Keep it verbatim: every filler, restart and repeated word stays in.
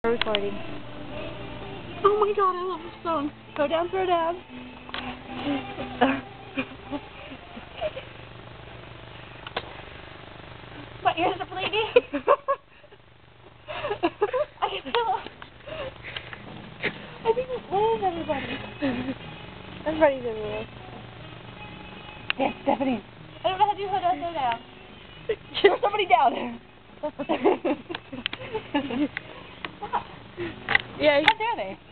Recording. Oh my god, I love this song. Throw down, throw down. My ears are bleeding. I can feel it. I think it's move, everybody. Everybody's in there. Yes, Stephanie. I don't know how to do throw down, throw down. Throw somebody down. Yeah. How dare they?